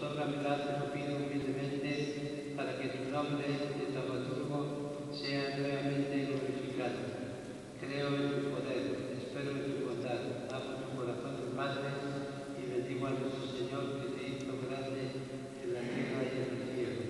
Otórgamela, te lo pido humildemente, para que tu nombre de dramaturgo sea nuevamente glorificado. Creo en tu poder, espero en tu bondad, amo tu corazón de Padre y bendigo a nuestro Señor que te hizo grande en la tierra y en el cielo.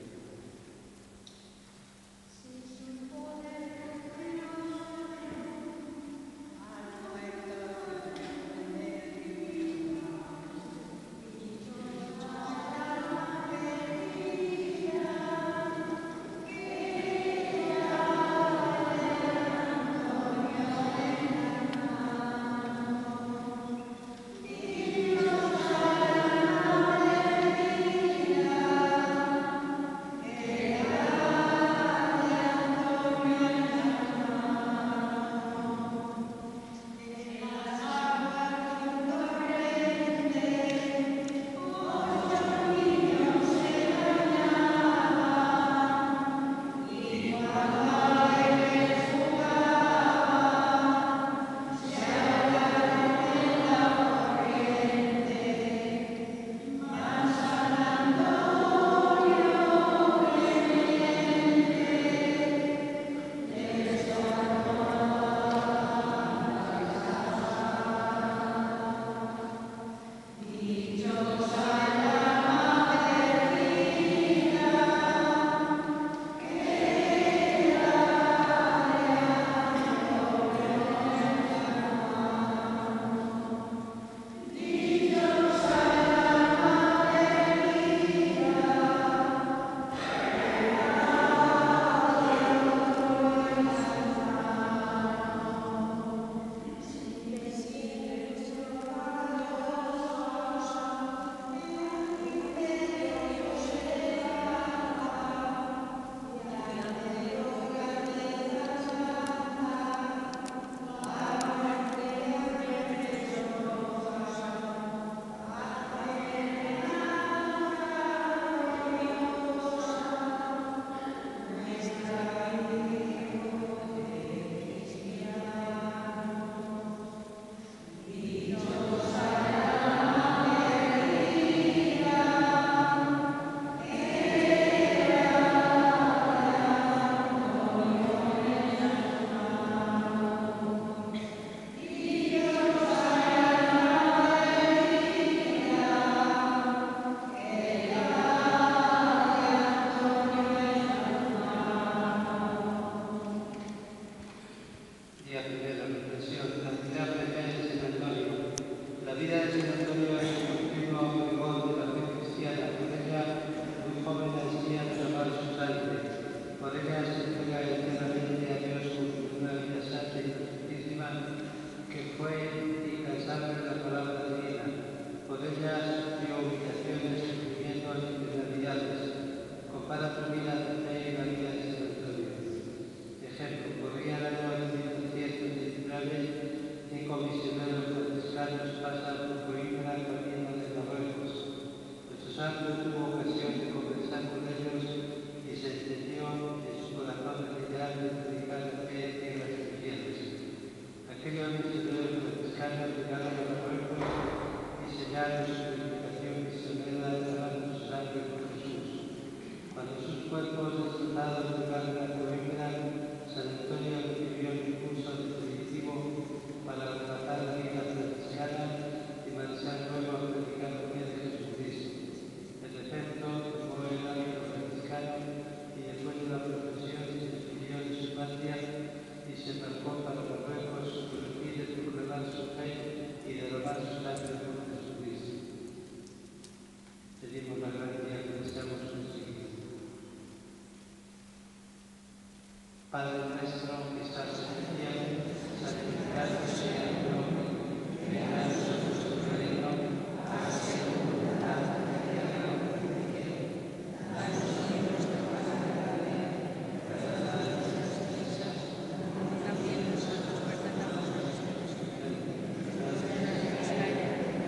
Padre nuestro que estás en el cielo, santificado sea tu nombre. Venga a nosotros tu reino, hágase tu voluntad en la tierra como en el cielo. Danos hoy nuestro pan cada día, perdona nuestras ofensas, como también nosotros perdonamos a nuestros enemigos. No nos dejes caer en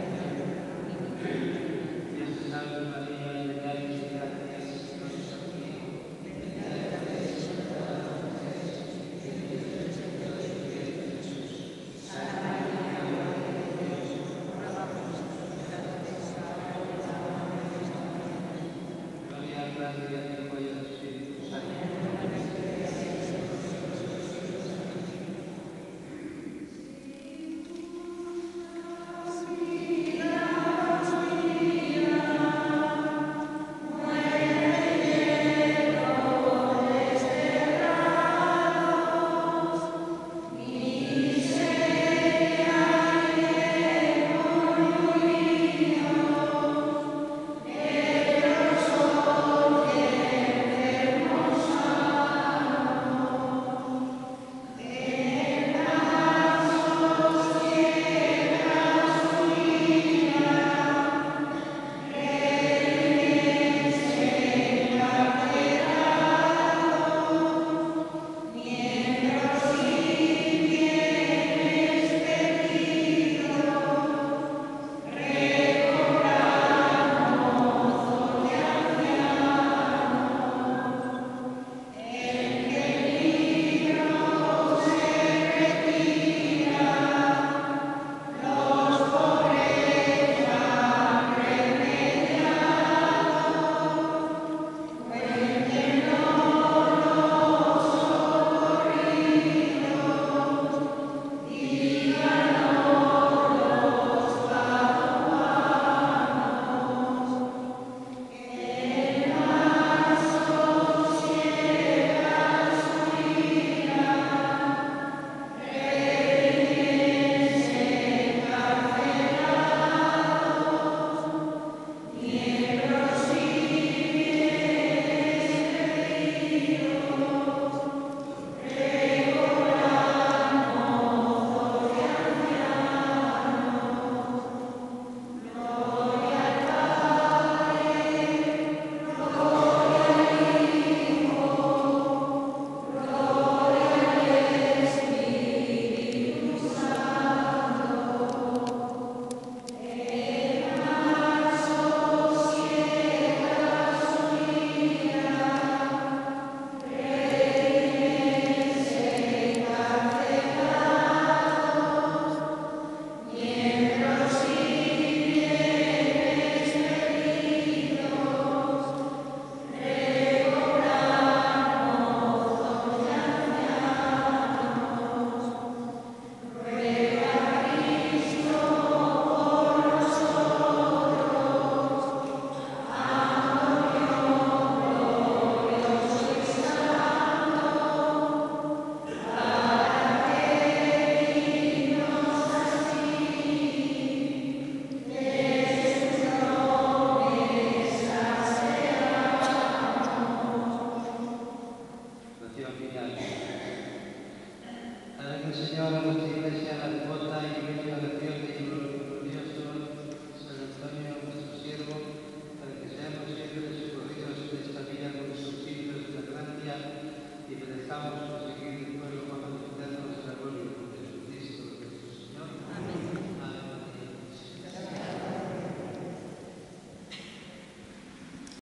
familiares. Para que el Señor a nuestra Iglesia la devota